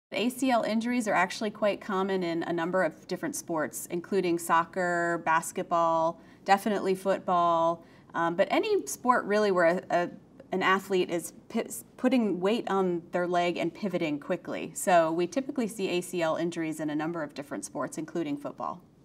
ACL injuries are actually quite common in a number of different sports, including soccer, basketball, definitely football, but any sport really where an athlete is putting weight on their leg and pivoting quickly. So we typically see ACL injuries in a number of different sports, including football.